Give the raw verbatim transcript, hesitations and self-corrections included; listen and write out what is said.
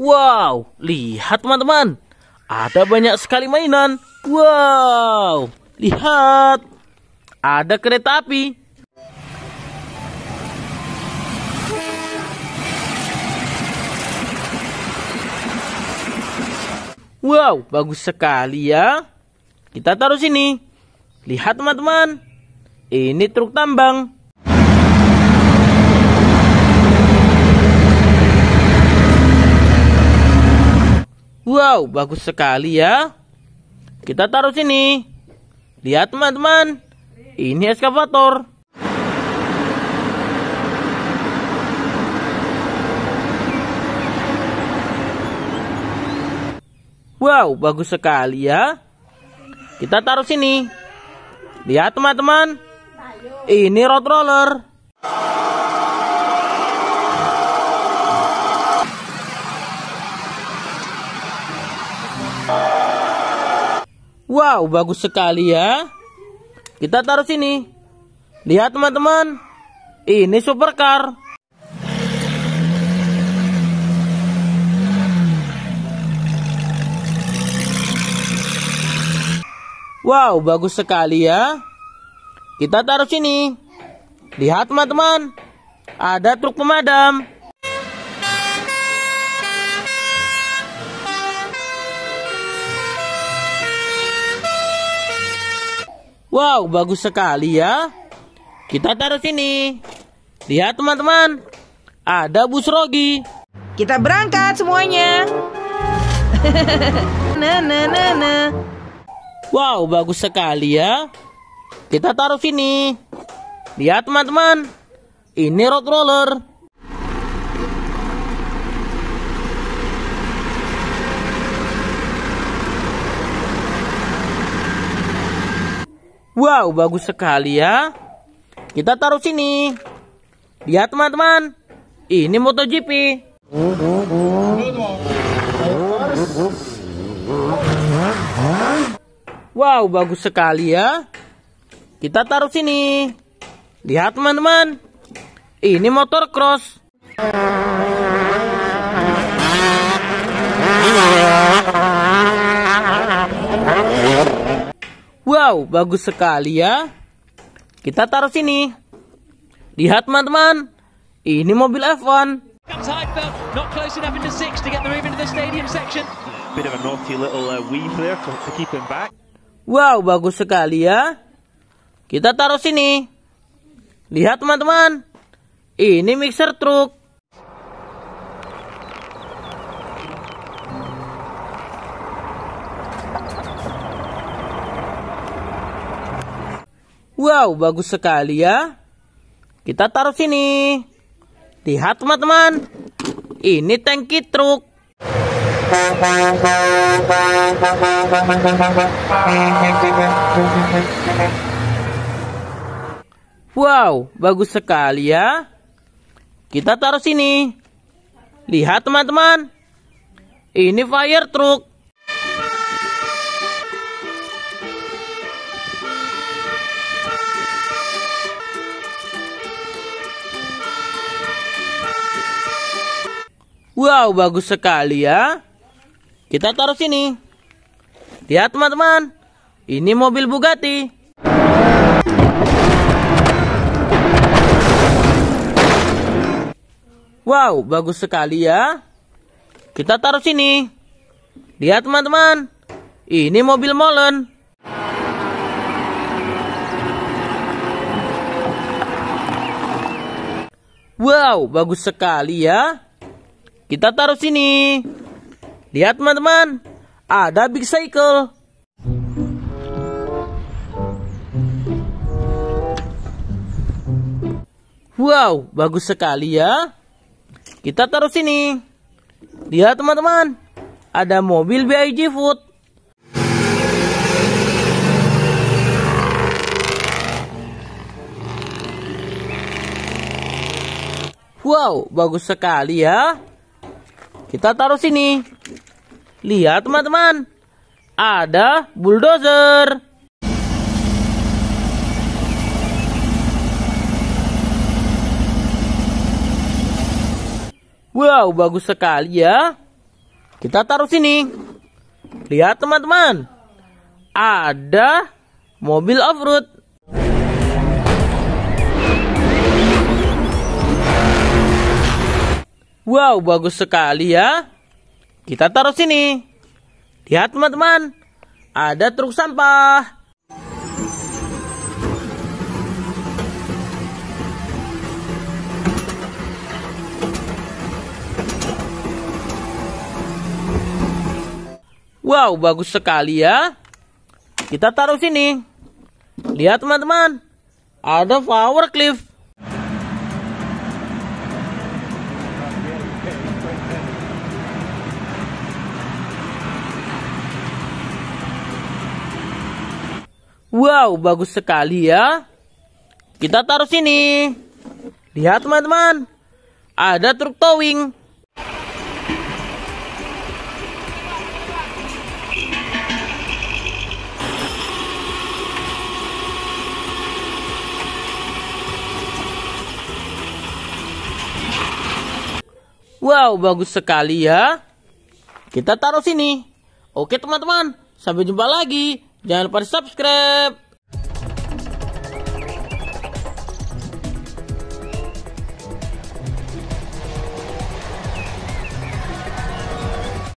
Wow, lihat teman-teman. Ada banyak sekali mainan. Wow, lihat. Ada kereta api. Wow, bagus sekali ya. Kita taruh sini. Lihat teman-teman. Ini truk tambang. Wow, bagus sekali ya. Kita taruh sini. Lihat teman-teman. Ini eskavator. Wow, bagus sekali ya. Kita taruh sini. Lihat teman-teman. Ini road roller. Wow, bagus sekali ya. Kita taruh sini. Lihat teman-teman. Ini supercar. Wow, bagus sekali ya. Kita taruh sini. Lihat teman-teman. Ada truk pemadam. Wow, bagus sekali ya. Kita taruh sini. Lihat teman-teman. Ada bus Rogi. Kita berangkat semuanya. Nah, nah, nah, nah. Wow, bagus sekali ya. Kita taruh sini. Lihat teman-teman. Ini road roller. Wow, bagus sekali ya. Kita taruh sini. Lihat teman-teman. Ini MotoGP. Wow, bagus sekali ya. Kita taruh sini. Lihat teman-teman. Ini motor cross. Wow, bagus sekali ya. Kita taruh sini. Lihat teman-teman. Ini mobil F satu. Wow, bagus sekali ya. Kita taruh sini. Lihat teman-teman. Ini mixer truk. Wow, bagus sekali ya. Kita taruh sini. Lihat teman-teman. Ini tangki truk. Wow, bagus sekali ya. Kita taruh sini. Lihat teman-teman. Ini fire truck. Wow, bagus sekali ya. Kita taruh sini. Lihat teman-teman. Ini mobil Bugatti. Wow, bagus sekali ya. Kita taruh sini. Lihat teman-teman. Ini mobil molen. Wow, bagus sekali ya. Kita taruh sini. Lihat teman-teman. Ada big cycle. Wow, bagus sekali ya. Kita taruh sini. Lihat teman-teman. Ada mobil B I G Food. Wow, bagus sekali ya. Kita taruh sini. Lihat teman-teman. Ada bulldozer. Wow, bagus sekali ya. Kita taruh sini. Lihat teman-teman. Ada mobil off-road. Wow, bagus sekali ya. Kita taruh sini. Lihat teman-teman. Ada truk sampah. Wow, bagus sekali ya. Kita taruh sini. Lihat teman-teman. Ada power cliff. Wow, bagus sekali ya. Kita taruh sini. Lihat teman-teman. Ada truk towing. Wow, bagus sekali ya. Kita taruh sini. Oke teman-teman, sampai jumpa lagi. Jangan lupa di subscribe.